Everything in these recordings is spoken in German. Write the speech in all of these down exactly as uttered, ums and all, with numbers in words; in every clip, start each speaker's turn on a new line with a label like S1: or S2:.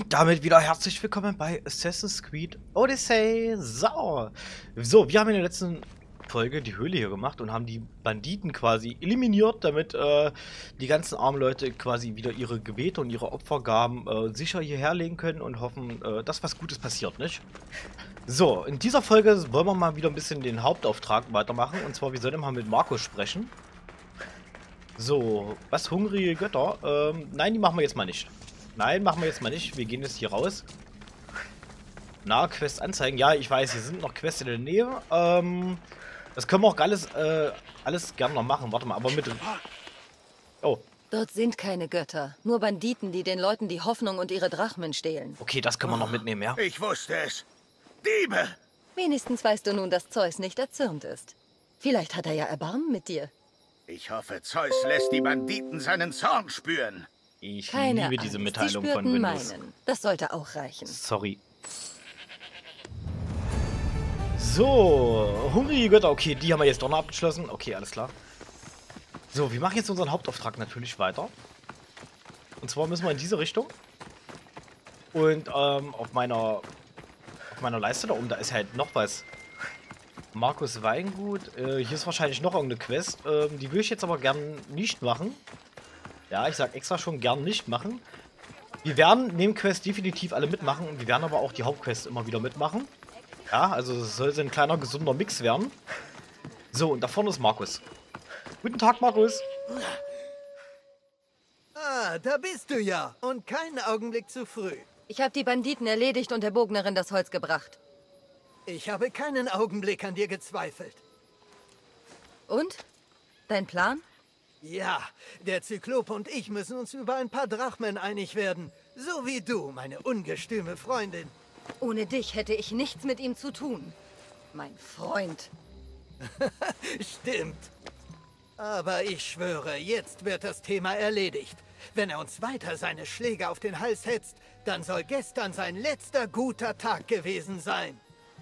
S1: Und damit wieder herzlich willkommen bei Assassin's Creed Odyssey. So, so wir haben in der letzten Folge die Höhle hier gemacht und haben die Banditen quasi eliminiert, damit äh, die ganzen armen Leute quasi wieder ihre Gebete und ihre Opfergaben äh, sicher hierher legen können und hoffen, äh, dass was Gutes passiert, nicht? So, in dieser Folge wollen wir mal wieder ein bisschen den Hauptauftrag weitermachen. Und zwar, wir sollen mal mit Markus sprechen. So, was hungrige Götter? Ähm, nein, die machen wir jetzt mal nicht. Nein, machen wir jetzt mal nicht. Wir gehen jetzt hier raus. Na, Quest anzeigen. Ja, ich weiß, hier sind noch Quests in der Nähe. Ähm, das können wir auch alles, äh, alles gerne noch machen. Warte mal, aber mit... Oh.
S2: Dort sind keine Götter. Nur Banditen, die den Leuten die Hoffnung und ihre Drachmen stehlen.
S1: Okay, das können wir noch mitnehmen, ja?
S3: Ich wusste es. Diebe!
S2: Wenigstens weißt du nun, dass Zeus nicht erzürnt ist. Vielleicht hat er ja Erbarmen mit dir.
S3: Ich hoffe, Zeus lässt die Banditen seinen Zorn spüren.
S1: Ich
S2: Keine
S1: liebe diese
S2: Angst.
S1: Mitteilung
S2: Sie
S1: von
S2: spürten
S1: Windows.
S2: meinen. Das sollte auch reichen.
S1: Sorry. So, hungrige Götter. Okay, die haben wir jetzt doch noch abgeschlossen. Okay, alles klar. So, wir machen jetzt unseren Hauptauftrag natürlich weiter. Und zwar müssen wir in diese Richtung. Und ähm, auf meiner auf meiner Leiste da oben, da ist halt noch was. Markus Weingut. Äh, hier ist wahrscheinlich noch irgendeine Quest. Ähm, die will ich jetzt aber gern nicht machen. Ja, ich sag extra schon gern nicht machen. Wir werden Nebenquests definitiv alle mitmachen und wir werden aber auch die Hauptquests immer wieder mitmachen. Ja, also es soll so ein kleiner gesunder Mix werden. So, und da vorne ist Markus. Guten Tag, Markus.
S4: Ah, da bist du ja. Und keinen Augenblick zu früh.
S2: Ich habe die Banditen erledigt und der Bognerin das Holz gebracht.
S4: Ich habe keinen Augenblick an dir gezweifelt.
S2: Und? Dein Plan?
S4: Ja, der Zyklop und ich müssen uns über ein paar Drachmen einig werden. So wie du, meine ungestüme Freundin.
S2: Ohne dich hätte ich nichts mit ihm zu tun. Mein Freund.
S4: Stimmt. Aber ich schwöre, jetzt wird das Thema erledigt. Wenn er uns weiter seine Schläge auf den Hals hetzt, dann soll gestern sein letzter guter Tag gewesen sein.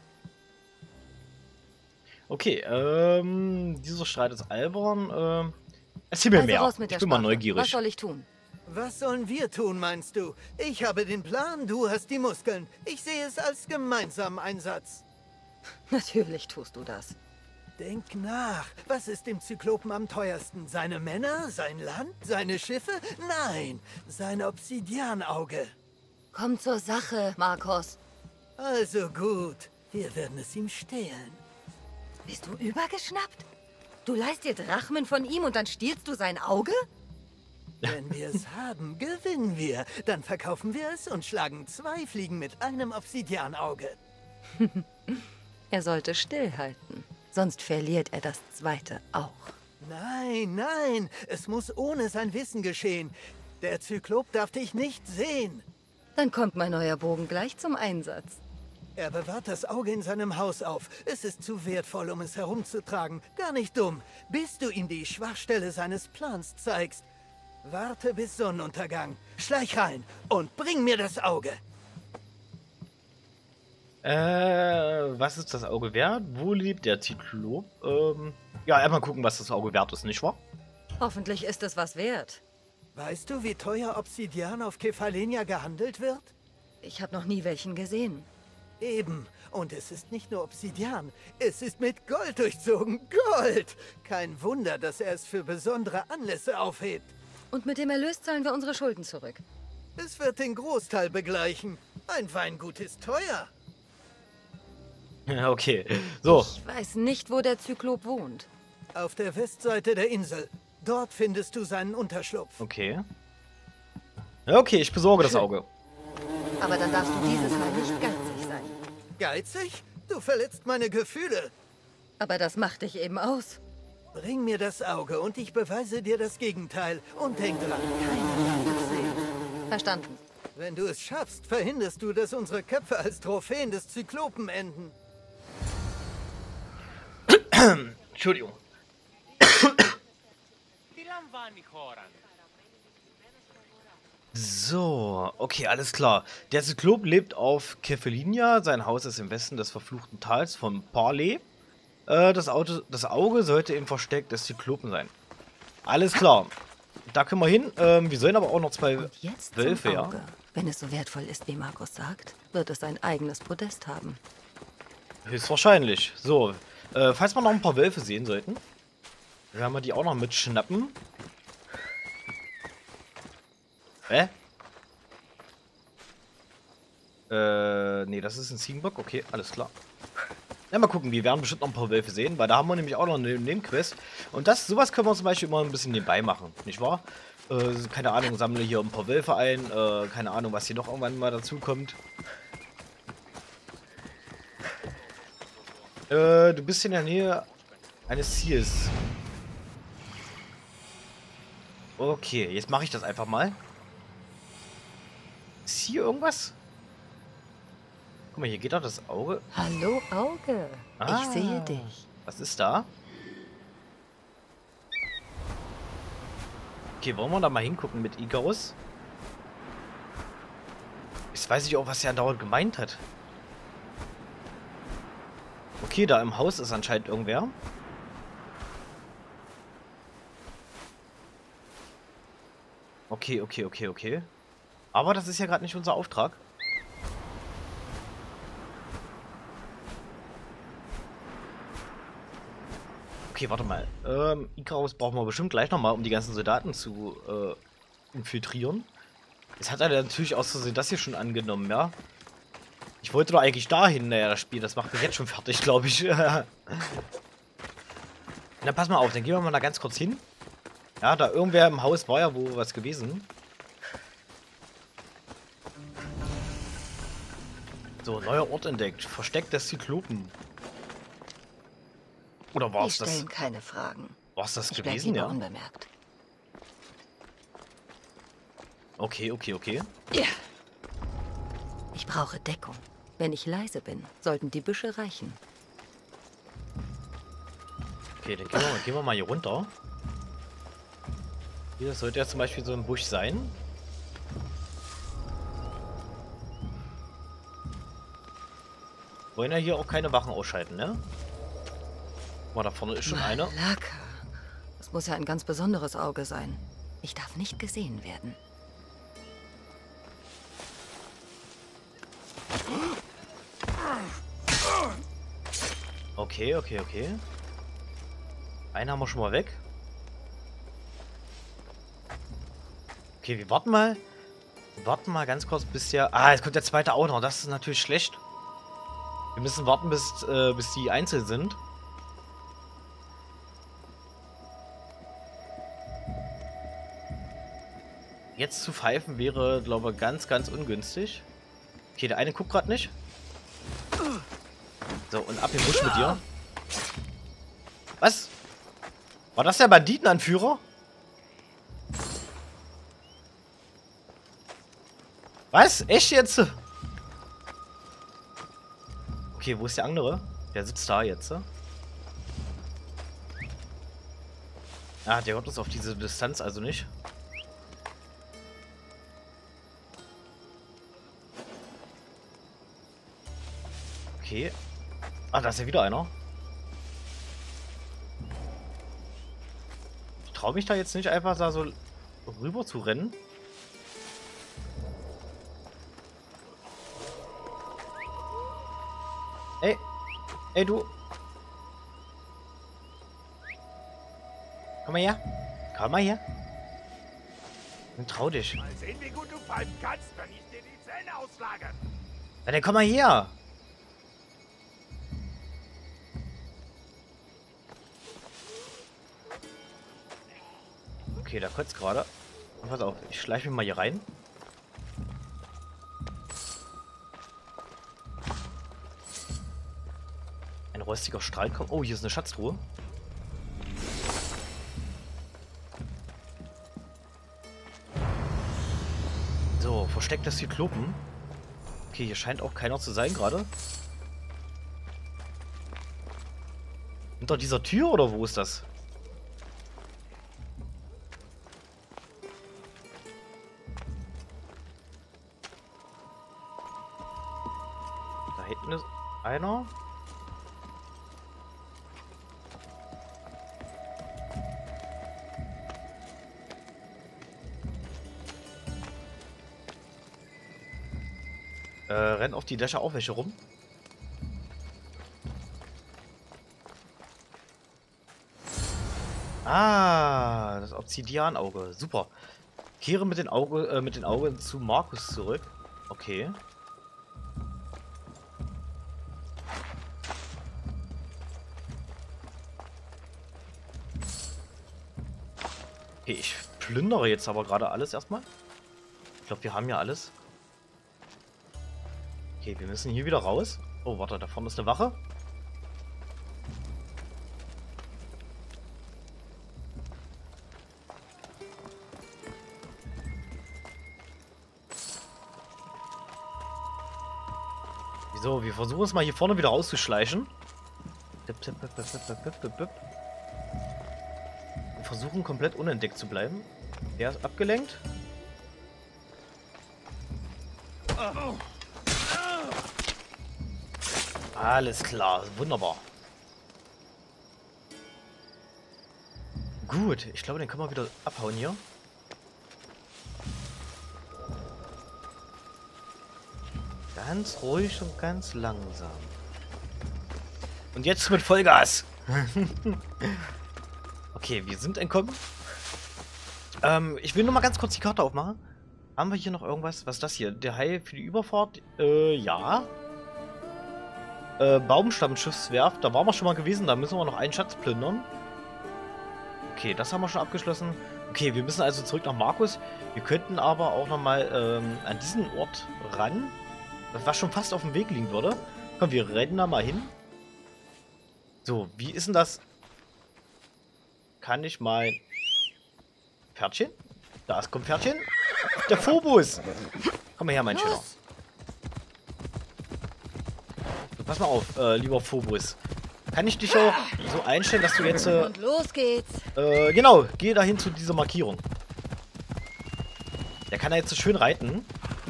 S1: Okay, ähm, dieser Streit ist albern. Ähm, erzähl mir
S2: Also
S1: mehr.
S2: raus mit der
S1: Ich bin mal
S2: Sprache.
S1: neugierig.
S2: Was soll ich tun?
S4: Was sollen wir tun, meinst du? Ich habe den Plan, du hast die Muskeln. Ich sehe es als gemeinsamen Einsatz.
S2: Natürlich tust du das.
S4: Denk nach. Was ist dem Zyklopen am teuersten? Seine Männer? Sein Land? Seine Schiffe? Nein, sein Obsidianauge.
S2: Komm zur Sache, Markus.
S4: Also gut, wir werden es ihm stehlen.
S2: Bist du übergeschnappt? Du leihst dir Drachmen von ihm und dann stiehlst du sein Auge?
S4: Wenn wir es haben, gewinnen wir. Dann verkaufen wir es und schlagen zwei Fliegen mit einem Obsidianauge.
S2: Er sollte stillhalten. Sonst verliert er das zweite auch.
S4: Nein, nein, es muss ohne sein Wissen geschehen. Der Zyklop darf dich nicht sehen.
S2: Dann kommt mein neuer Bogen gleich zum Einsatz.
S4: Er bewahrt das Auge in seinem Haus auf. Es ist zu wertvoll, um es herumzutragen. Gar nicht dumm, bis du ihm die Schwachstelle seines Plans zeigst. Warte bis Sonnenuntergang. Schleich rein und bring mir das Auge.
S1: Äh, was ist das Auge wert? Wo lebt der Zyklop? Ähm, ja, einmal gucken, was das Auge wert ist, nicht wahr?
S2: Hoffentlich ist es was wert.
S4: Weißt du, wie teuer Obsidian auf Kefalenia gehandelt wird?
S2: Ich habe noch nie welchen gesehen.
S4: Eben. Und es ist nicht nur Obsidian. Es ist mit Gold durchzogen. Gold! Kein Wunder, dass er es für besondere Anlässe aufhebt.
S2: Und mit dem Erlös zahlen wir unsere Schulden zurück.
S4: Es wird den Großteil begleichen. Ein Weingut ist teuer.
S1: Ja, okay. So.
S2: Ich weiß nicht, wo der Zyklop wohnt.
S4: Auf der Westseite der Insel. Dort findest du seinen Unterschlupf.
S1: Okay. Ja, okay, ich besorge das Auge.
S2: Aber dann darfst du dieses Mal nicht geizig sein.
S4: Geizig? Du verletzt meine Gefühle.
S2: Aber das macht dich eben aus.
S4: Bring mir das Auge und ich beweise dir das Gegenteil. Und denk dran, keiner darf es sehen.
S2: Verstanden.
S4: Wenn du es schaffst, verhinderst du, dass unsere Köpfe als Trophäen des Zyklopen enden.
S1: Entschuldigung. So, okay, alles klar. Der Zyklop lebt auf Kefalinia. Sein Haus ist im Westen des verfluchten Tals von Parley. Äh, das, Auto, das Auge sollte im Versteck des Zyklopen sein. Alles klar. Da können wir hin. Ähm, wir sollen aber auch noch zwei
S2: Und jetzt
S1: Wölfe,
S2: zum
S1: ja.
S2: Auge. Wenn es so wertvoll ist, wie Markus sagt, wird es ein eigenes Podest haben.
S1: Höchstwahrscheinlich. So, äh, falls wir noch ein paar Wölfe sehen sollten, werden wir die auch noch mitschnappen. Hä? Äh, nee, das ist ein Ziegenbock. Okay, alles klar. Ja, mal gucken, wir werden bestimmt noch ein paar Wölfe sehen, weil da haben wir nämlich auch noch eine Nebenquest. Und das, sowas können wir zum Beispiel immer ein bisschen nebenbei machen, nicht wahr? Äh, keine Ahnung, sammle hier ein paar Wölfe ein, äh, keine Ahnung, was hier noch irgendwann mal dazu kommt. Äh, du bist in der Nähe eines Ziels. Okay, jetzt mache ich das einfach mal. Ist hier irgendwas? Guck mal, hier geht doch das Auge.
S2: Hallo, Auge.
S1: Ah,
S2: Ich sehe dich.
S1: Was ist da? Okay, wollen wir da mal hingucken mit Icarus? Jetzt weiß ich auch, was er andauernd gemeint hat. Okay, da im Haus ist anscheinend irgendwer. Okay, okay, okay, okay. Aber das ist ja gerade nicht unser Auftrag. Okay, warte mal. Ähm, Icarus brauchen wir bestimmt gleich nochmal, um die ganzen Soldaten zu äh, infiltrieren. Jetzt hat er natürlich aus Versehen das hier schon angenommen, ja? Ich wollte doch eigentlich dahin, naja, das Spiel, das macht mich jetzt schon fertig, glaube ich. Na, pass mal auf, dann gehen wir mal da ganz kurz hin. Ja, da irgendwer im Haus war ja wo was gewesen. So, neuer Ort entdeckt. Versteck des Zyklopen. Oder war es
S2: Wir
S1: das?
S2: stellen keine Fragen.
S1: War es das
S2: Ich bleib
S1: gewesen,
S2: lieber
S1: ja?
S2: unbemerkt.
S1: Okay, okay, okay.
S2: Ja. Ich brauche Deckung. Wenn ich leise bin, sollten die Büsche reichen.
S1: Okay, dann gehen wir, mal, gehen wir mal hier runter. Hier sollte ja zum Beispiel so ein Busch sein. Wollen ja hier auch keine Wachen ausschalten, ne? Guck mal, da vorne ist schon eine.
S2: Malaka. Das muss ja ein ganz besonderes Auge sein. Ich darf nicht gesehen werden.
S1: Okay, okay, okay. Einen haben wir schon mal weg. Okay, wir warten mal. Wir warten mal ganz kurz, bis der... Ah, jetzt kommt der zweite auch noch. Das ist natürlich schlecht. Wir müssen warten, bis, äh, bis die einzeln sind. Jetzt zu pfeifen wäre, glaube ich, ganz, ganz ungünstig. Okay, der eine guckt gerade nicht. So, und ab den Busch mit dir. Was? War das der Banditenanführer? Was? Echt jetzt? Okay, wo ist der andere? Der sitzt da jetzt. Ah, der hört uns auf diese Distanz also nicht. Okay. Ah, da ist ja wieder einer. Ich traue mich da jetzt nicht einfach da so rüber zu rennen. Ey. Ey, du. Komm mal her. Komm mal her. Dann trau dich.
S3: Mal sehen, wie gut du pfeifen kannst, wenn ich dir die Zähne ausschlage.
S1: Na, dann komm mal her. Okay, da kotzt gerade. Pass auf, ich schleiche mich mal hier rein. Ein rostiger Strahl kommt. Oh, hier ist eine Schatztruhe. So, versteckt das Zyklopen. Okay, hier scheint auch keiner zu sein gerade. Hinter dieser Tür oder wo ist das? Da hinten ist einer. rennen auf die Dächer auch welche rum? Ah, das Obsidianauge. Super. Kehre mit den, Auge, äh, mit den Augen zu Markus zurück. Okay. Okay, ich plündere jetzt aber gerade alles erstmal. Ich glaube, wir haben ja alles. Okay, wir müssen hier wieder raus. Oh, warte, da vorne ist eine Wache. So, wir versuchen es mal hier vorne wieder rauszuschleichen. Wir versuchen komplett unentdeckt zu bleiben. Der ist abgelenkt. Alles klar, wunderbar. Gut, ich glaube, den können wir wieder abhauen hier. Ganz ruhig und ganz langsam. Und jetzt mit Vollgas. Okay, wir sind entkommen. Ähm, ich will nur mal ganz kurz die Karte aufmachen. Haben wir hier noch irgendwas? Was ist das hier? Der Hai für die Überfahrt? Äh, ja. Äh, Baumstammschiffswerft. Da waren wir schon mal gewesen. Da müssen wir noch einen Schatz plündern. Okay, das haben wir schon abgeschlossen. Okay, wir müssen also zurück nach Markus. Wir könnten aber auch nochmal ähm, an diesen Ort ran. Was schon fast auf dem Weg liegen würde. Komm, wir rennen da mal hin. So, wie ist denn das? Kann ich mein Pferdchen? Da ist kommt Pferdchen. Der Phobos. Komm mal her, mein Schöner. So, pass mal auf, äh, lieber Phobos. Kann ich dich auch so einstellen, dass du jetzt... Äh,
S2: Und los geht's.
S1: Äh, genau, geh dahin zu dieser Markierung. Der kann da jetzt so schön reiten.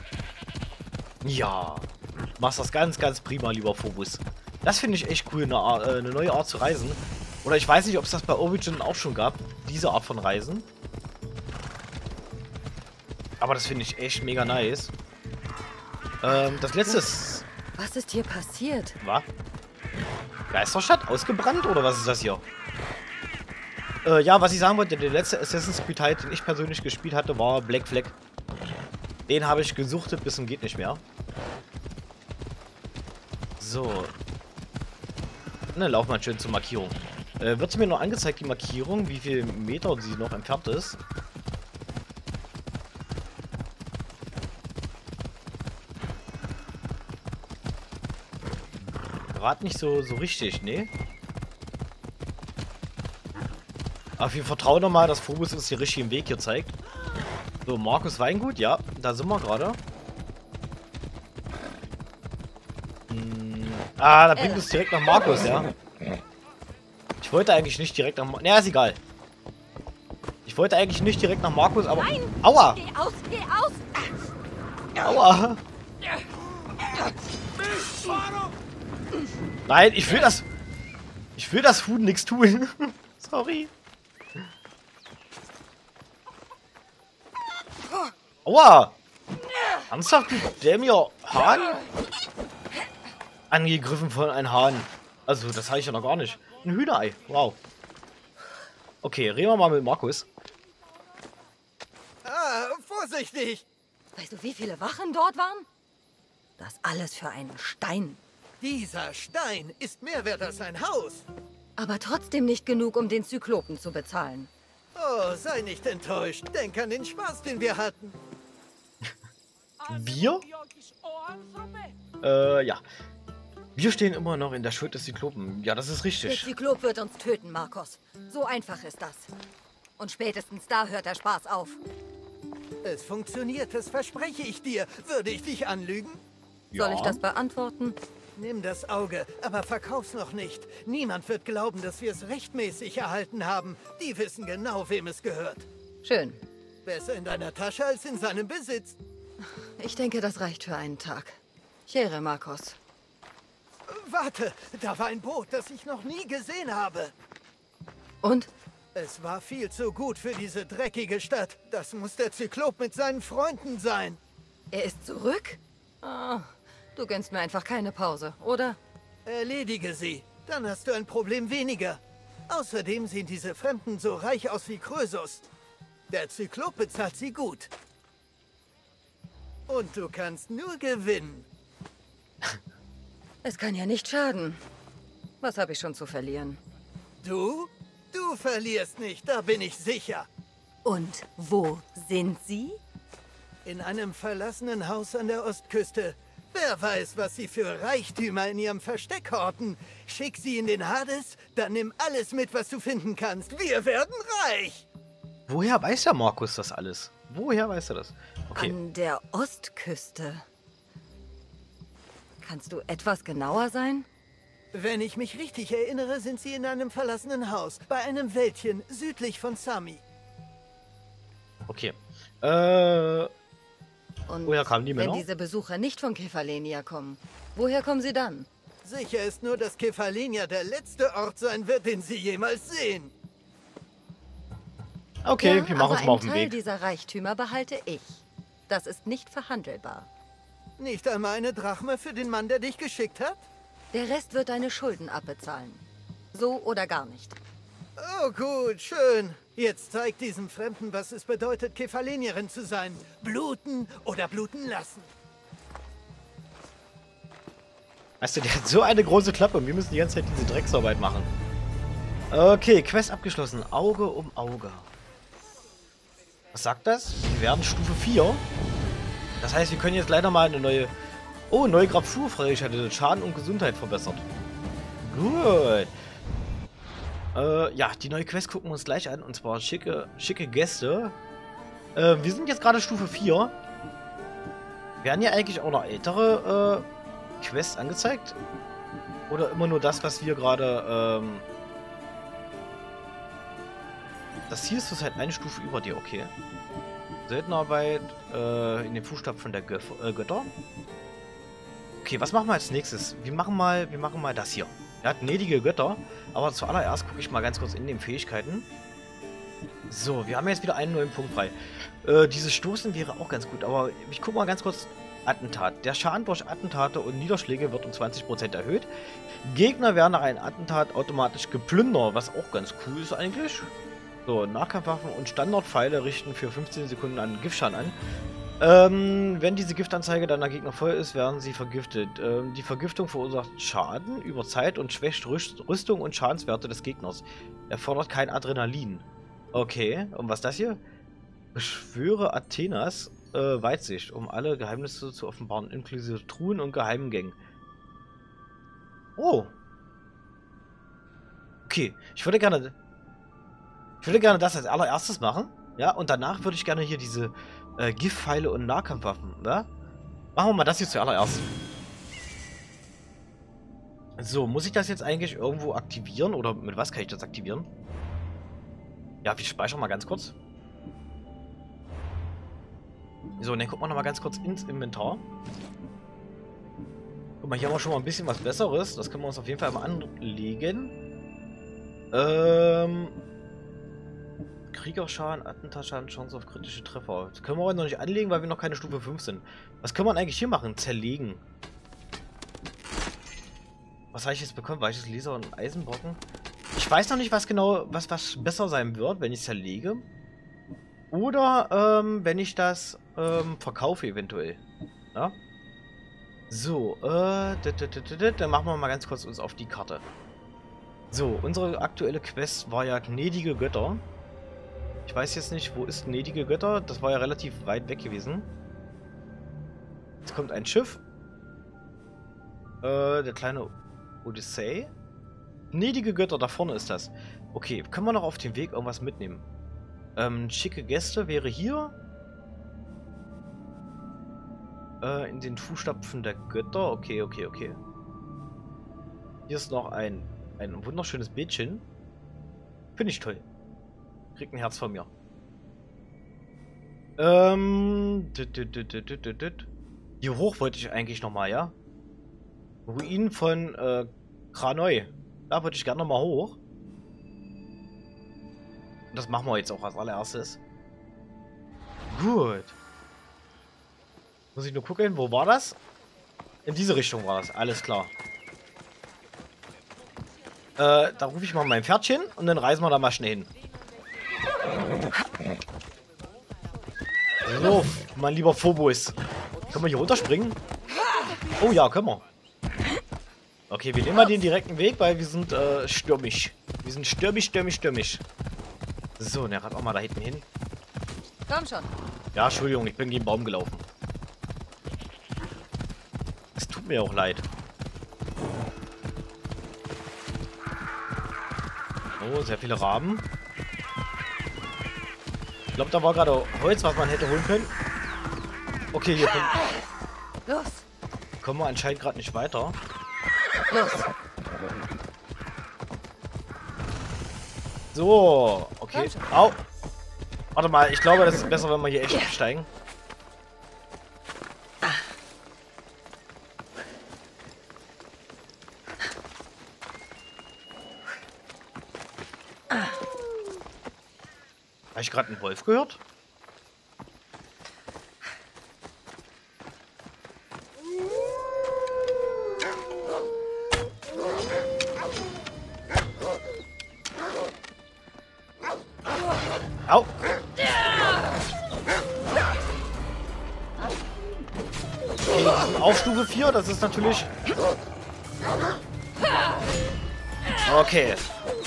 S1: Ja, du machst das ganz, ganz prima, lieber Phobos. Das finde ich echt cool, eine, Art, äh, eine neue Art zu reisen. Oder ich weiß nicht, ob es das bei Origin auch schon gab, diese Art von Reisen. Aber das finde ich echt mega nice. Ähm, das letzte ist...
S2: Was ist hier passiert?
S1: Was? Geisterstadt? Ausgebrannt? Oder was ist das hier? Äh, ja, was ich sagen wollte, der letzte Assassin's Creed Teil, den ich persönlich gespielt hatte, war Black Flag. Den habe ich gesuchtet bis zum geht nicht mehr. So. Ne, lauf mal schön zur Markierung. Äh, wird mir nur angezeigt, die Markierung, wie viel Meter sie noch entfernt ist? Gerade nicht so, so richtig, ne? Aber wir vertrauen nochmal, dass Phobos uns den richtigen Weg hier zeigt. So, Markus Weingut, ja, da sind wir gerade. Hm. Ah, da bringt uns direkt nach Markus, ja. Ich wollte eigentlich nicht direkt nach Markus. Naja, ist egal. Ich wollte eigentlich nicht direkt nach Markus, aber...
S2: Nein!
S1: Aua!
S2: Geh aus, geh aus!
S1: Aua! Nein, ich will das... Ich will das Huhn nichts tun. Sorry. Aua! Ernsthaft, du dämmer Hahn? Angegriffen von einem Hahn. Also, das habe ich ja noch gar nicht. Ein Hühnerei. Wow. Okay, reden wir mal mit Markus.
S4: Ah, vorsichtig!
S2: Weißt du, wie viele Wachen dort waren? Das alles für einen Stein.
S4: Dieser Stein ist mehr wert als ein Haus.
S2: Aber trotzdem nicht genug, um den Zyklopen zu bezahlen.
S4: Oh, sei nicht enttäuscht. Denk an den Spaß, den wir hatten.
S1: Wir? Äh, ja. Wir stehen immer noch in der Schuld des Zyklopen. Ja, das ist
S2: Der
S1: richtig.
S2: Zyklop wird uns töten, Markus. So einfach ist das. Und spätestens da hört der Spaß auf.
S4: Es funktioniert, das verspreche ich dir. Würde ich dich anlügen?
S2: Soll
S1: Ja.
S2: ich das beantworten?
S4: Nimm das Auge, aber verkauf's noch nicht. Niemand wird glauben, dass wir es rechtmäßig erhalten haben. Die wissen genau, wem es gehört.
S2: Schön.
S4: Besser in deiner Tasche als in seinem Besitz.
S2: Ich denke, das reicht für einen Tag. Chere, Markus.
S4: Warte, da war ein Boot, das ich noch nie gesehen habe.
S2: Und?
S4: Es war viel zu gut für diese dreckige Stadt. Das muss der Zyklop mit seinen Freunden sein.
S2: Er ist zurück? Oh, Du gönnst mir einfach keine Pause, oder?
S4: Erledige sie, dann hast du ein Problem weniger. Außerdem sehen diese Fremden so reich aus wie Krösus. Der Zyklop bezahlt sie gut. Und du kannst nur gewinnen.
S2: Es kann ja nicht schaden. Was habe ich schon zu verlieren?
S4: Du? Du verlierst nicht, da bin ich sicher.
S2: Und wo sind sie?
S4: In einem verlassenen Haus an der Ostküste. Wer weiß, was sie für Reichtümer in ihrem Versteck horten. Schick sie in den Hades, dann nimm alles mit, was du finden kannst. Wir werden reich!
S1: Woher weiß der Markus das alles? Woher weiß er das? Okay.
S2: An der Ostküste. Kannst du etwas genauer sein?
S4: Wenn ich mich richtig erinnere, sind sie in einem verlassenen Haus, bei einem Wäldchen südlich von Sami.
S1: Okay. Äh...
S2: Und
S1: woher kamen die Männer?
S2: wenn diese Besucher nicht von Kefalenia kommen, woher kommen sie dann?
S4: Sicher ist nur, dass Kefalenia der letzte Ort sein wird, den sie jemals sehen.
S1: Okay,
S2: ja,
S1: wir machen
S2: aber
S1: uns mal auf den
S2: einen Teil
S1: Weg.
S2: dieser Reichtümer behalte ich. Das ist nicht verhandelbar.
S4: Nicht einmal eine Drachme für den Mann, der dich geschickt hat?
S2: Der Rest wird deine Schulden abbezahlen. So oder gar nicht.
S4: Oh gut, schön. Jetzt zeig diesem Fremden, was es bedeutet, Kephalenierin zu sein. Bluten oder bluten lassen.
S1: Weißt du, der hat so eine große Klappe und wir müssen die ganze Zeit diese Drecksarbeit machen. Okay, Quest abgeschlossen. Auge um Auge. Was sagt das? Wir werden Stufe vier. Das heißt, wir können jetzt leider mal eine neue... Oh, neue Grapfur freigeschaltet. Schaden und Gesundheit verbessert. Gut. Äh, ja, die neue Quest gucken wir uns gleich an. Und zwar schicke, schicke Gäste. Äh, wir sind jetzt gerade Stufe vier. Werden hier eigentlich auch noch ältere äh, Quests angezeigt? Oder immer nur das, was wir gerade... Ähm das hier ist halt eine Stufe über dir, okay. Söldnerarbeit äh, in den Fußstapfen der Gö äh, Götter. Okay, was machen wir als nächstes? Wir machen mal, wir machen mal das hier. Er hat gnädige Götter, aber zuallererst gucke ich mal ganz kurz in den Fähigkeiten. So, wir haben jetzt wieder einen neuen Punkt frei. Äh, dieses Stoßen wäre auch ganz gut, aber ich gucke mal ganz kurz. Attentat. Der Schaden durch Attentate und Niederschläge wird um zwanzig Prozent erhöht. Gegner werden nach einem Attentat automatisch geplündert, was auch ganz cool ist eigentlich. So, Nahkampfwaffen und Standardpfeile richten für fünfzehn Sekunden einen Giftschaden an. Ähm, wenn diese Giftanzeige dann der Gegner voll ist, werden sie vergiftet. Ähm, die Vergiftung verursacht Schaden über Zeit und schwächt Rüstung und Schadenswerte des Gegners. Erfordert kein Adrenalin. Okay, und was ist das hier? Beschwöre Athenas äh, Weitsicht, um alle Geheimnisse zu offenbaren, inklusive Truhen und Geheimgängen. Oh. Okay, ich würde gerne... Ich würde gerne das als allererstes machen. Ja, und danach würde ich gerne hier diese äh, Giftpfeile und Nahkampfwaffen. Ja? Machen wir mal das hier zuallererst. So, muss ich das jetzt eigentlich irgendwo aktivieren? Oder mit was kann ich das aktivieren? Ja, wir speichern mal ganz kurz. So, und dann gucken wir nochmal ganz kurz ins Inventar. Guck mal, hier haben wir schon mal ein bisschen was Besseres. Das können wir uns auf jeden Fall mal anlegen. Ähm... Kriegerschaden, Attentatsschaden, Chance auf kritische Treffer. Das können wir heute noch nicht anlegen, weil wir noch keine Stufe fünf sind. Was können wir eigentlich hier machen? Zerlegen. Was habe ich jetzt bekommen? Weiches Laser und Eisenbrocken? Ich weiß noch nicht, was genau, was, was besser sein wird, wenn ich zerlege. Oder ähm, wenn ich das ähm, verkaufe eventuell. Ja? So, äh, dann machen wir mal ganz kurz uns auf die Karte. So, unsere aktuelle Quest war ja gnädige Götter. Ich weiß jetzt nicht, wo ist gnädige Götter? Das war ja relativ weit weg gewesen. Jetzt kommt ein Schiff. Äh, der kleine Odyssee. Gnädige Götter, da vorne ist das. Okay, können wir noch auf dem Weg irgendwas mitnehmen? Ähm, schicke Gäste wäre hier. Äh, in den Fußstapfen der Götter. Okay, okay, okay. Hier ist noch ein, ein wunderschönes Bildchen. Finde ich toll. Kriegt ein Herz von mir. Ähm. Hier hoch wollte ich eigentlich nochmal, ja? Ruinen von äh, Kranoi. Da wollte ich gerne nochmal hoch. Das machen wir jetzt auch als allererstes. Gut. Muss ich nur gucken, wo war das? In diese Richtung war das, alles klar. Äh, da rufe ich mal mein Pferdchen und dann reisen wir da mal schnell hin. So, mein lieber Phobos. Können wir hier runterspringen? Oh ja, können wir. Okay, wir nehmen mal den direkten Weg, weil wir sind äh, stürmisch. Wir sind stürmisch, stürmisch, stürmisch. So, und er rennt auch mal da hinten hin.
S2: Komm schon.
S1: Ja, Entschuldigung, ich bin gegen den Baum gelaufen. Es tut mir auch leid. Oh, sehr viele Raben. Ich glaube, da war gerade Holz, was man hätte holen können. Okay, hier kommen,
S2: Los.
S1: kommen wir anscheinend gerade nicht weiter.
S2: Los.
S1: So, okay. Au. Warte mal, ich glaube, das ist besser, wenn wir hier echt absteigen. Habe ich gerade einen Wolf gehört? Au! Okay, wir sind auf Stufe vier, das ist natürlich... Okay.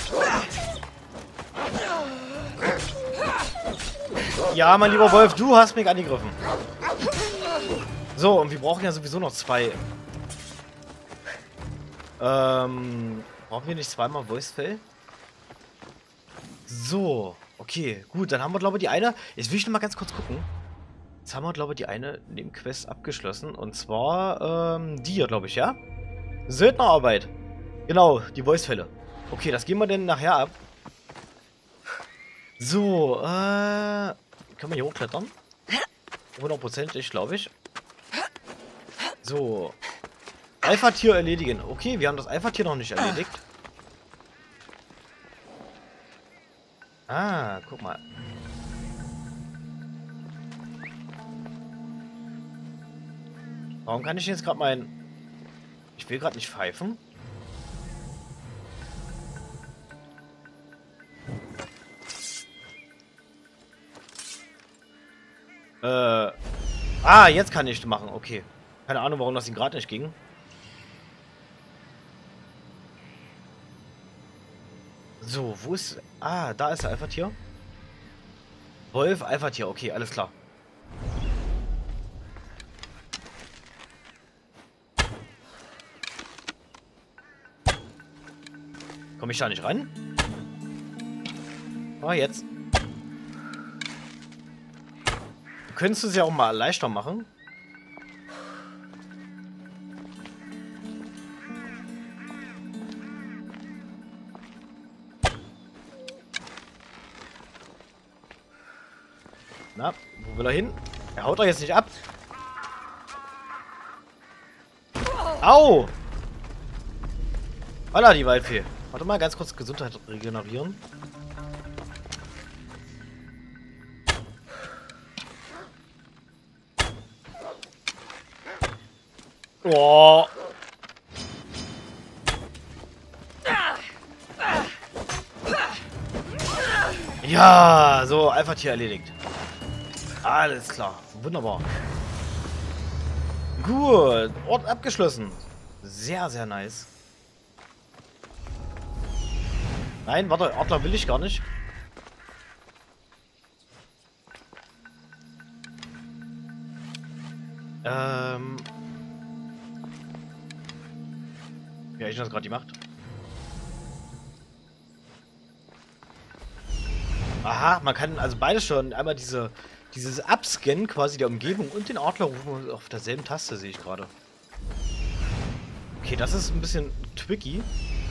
S1: Ja, mein lieber Wolf, du hast mich angegriffen. So, und wir brauchen ja sowieso noch zwei. Ähm, brauchen wir nicht zweimal Wolfsfell? So, okay, gut, dann haben wir, glaube ich, die eine... Jetzt will ich noch mal ganz kurz gucken. Jetzt haben wir, glaube ich, die eine Nebenquest abgeschlossen. Und zwar, ähm, die hier, glaube ich, ja? Söldnerarbeit. Genau, die Wolfsfälle. Okay, das gehen wir denn nachher ab. So, äh... Können wir hier hochklettern? hundertprozentig, glaube ich. So. Alpha-Tier erledigen. Okay, wir haben das Alpha-Tier noch nicht erledigt. Ah, guck mal. Warum kann ich jetzt gerade mein... Ich will gerade nicht pfeifen. Äh. Ah, jetzt kann ich machen. Okay. Keine Ahnung, warum das ihm gerade nicht ging. So, wo ist... Ah, da ist der Alpha-Tier. Wolf, Alpha-Tier. Okay, alles klar. Komme ich da nicht ran? Ah, jetzt. Könntest du es ja auch mal leichter machen. Na, wo will er hin? Er haut doch jetzt nicht ab. Au! Holla, die Waldfee. Warte mal, ganz kurz Gesundheit regenerieren. Oh. Ja, so, Alpha-Tier erledigt. Alles klar, wunderbar. Gut, Ort abgeschlossen. Sehr, sehr nice. Nein, warte, Adler will ich gar nicht. Ähm... Wie habe ich das gerade gemacht? Aha, man kann also beides schon. Einmal diese, dieses Abscannen quasi der Umgebung und den Adler rufen auf derselben Taste, sehe ich gerade. Okay, das ist ein bisschen tricky.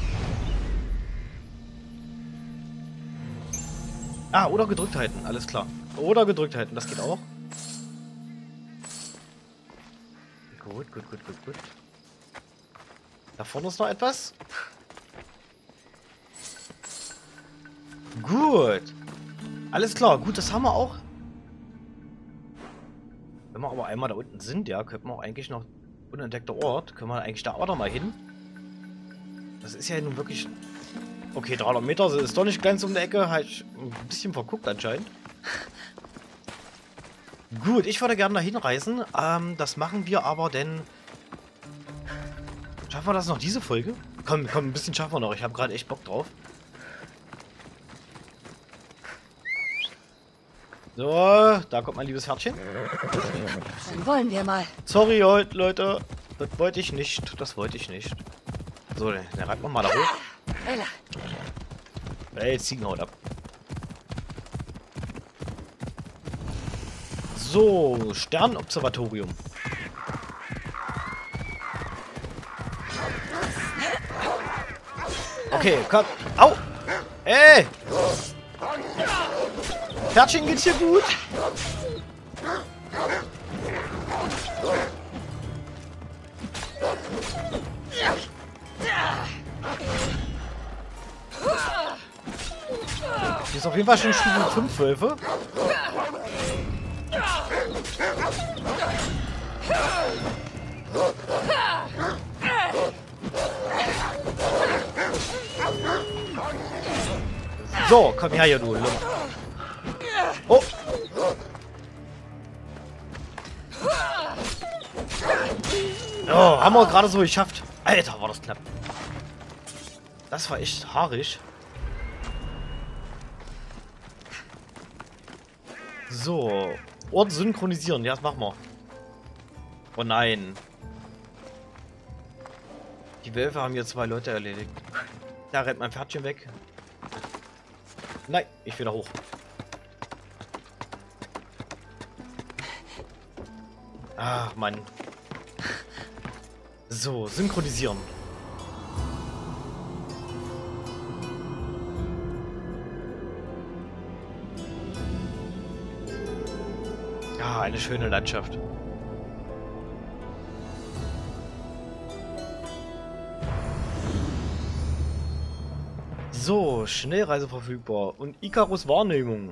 S1: Ah, oder gedrückt halten, alles klar. Oder gedrückt halten, das geht auch. Gut, gut, gut, gut, gut. Da vorne ist noch etwas. Gut. Alles klar, gut, das haben wir auch. Wenn wir aber einmal da unten sind, ja, könnten wir auch eigentlich noch Unentdeckter Ort. Können wir eigentlich da auch noch mal hin? Das ist ja nun wirklich... Okay, dreihundert Meter ist doch nicht ganz um die Ecke. Halt ein bisschen verguckt anscheinend. Gut, ich würde gerne dahin reisen. Ähm, das machen wir aber, denn... Schaffen wir das noch diese Folge? Komm, komm, ein bisschen schaffen wir noch. Ich habe gerade echt Bock drauf. So, da kommt mein liebes Herzchen.
S2: Dann wollen wir mal.
S1: Sorry, Leute. Das wollte ich nicht. Das wollte ich nicht. So, dann reibt man mal da hoch.
S2: Ella.
S1: Ey, Ziegenhaut ab. So, Sternobservatorium. Okay, komm. Au! Ey! Pferdchen, geht's hier gut? Die ist auf jeden Fall schon Stufe fünf Wölfe. So, komm her hier, du Lummer. Oh! Oh, haben wir gerade so geschafft. Alter, war das knapp. Das war echt haarig. So. Ort synchronisieren. Ja, das machen wir. Oh nein. Die Wölfe haben hier zwei Leute erledigt. Da rennt mein Pferdchen weg. Nein, ich will da hoch. Ach, Mann. So, synchronisieren. Ja, eine schöne Landschaft. So, Schnellreise verfügbar und Icarus Wahrnehmung.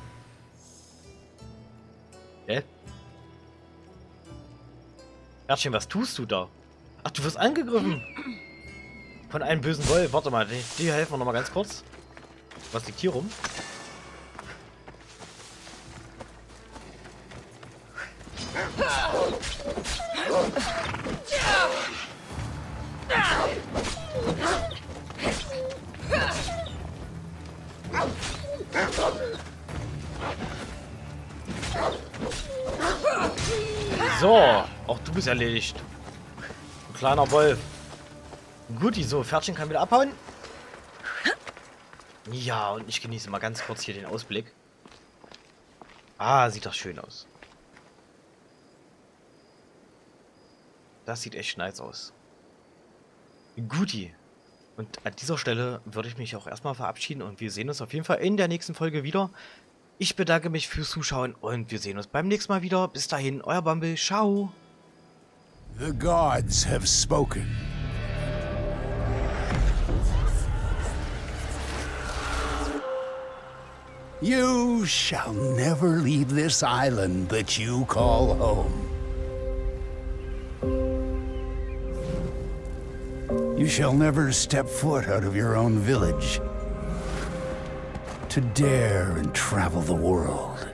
S1: Hä? Herzchen, was tust du da? Ach, du wirst angegriffen. Von einem bösen Wolf. Warte mal, die, die helfen wir noch mal ganz kurz. Was liegt hier rum? So, auch du bist erledigt. Ein kleiner Wolf. Guti, so, Pferdchen kann wieder abhauen. Ja, und ich genieße mal ganz kurz hier den Ausblick. Ah, sieht doch schön aus. Das sieht echt nice aus. Guti. Und an dieser Stelle würde ich mich auch erstmal verabschieden und wir sehen uns auf jeden Fall in der nächsten Folge wieder. Ich bedanke mich fürs Zuschauen und wir sehen uns beim nächsten Mal wieder. Bis dahin, euer Bumble. Ciao.
S3: The gods have spoken. You shall never leave this island that you call home. You shall never step foot out of your own village to dare and travel the world.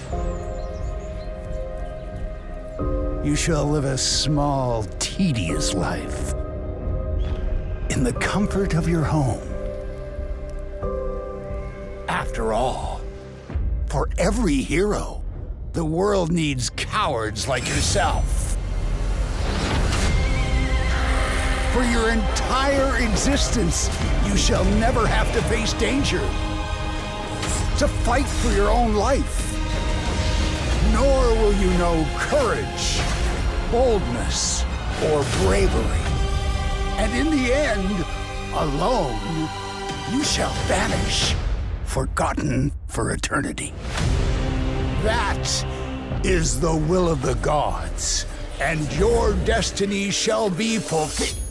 S3: You shall live a small, tedious life in the comfort of your home. After all, for every hero, the world needs cowards like yourself. For your entire existence, you shall never have to face danger, to fight for your own life. Nor will you know courage, boldness, or bravery. And in the end, alone, you shall vanish, forgotten for eternity. That is the will of the gods, and your destiny shall be fulfilled.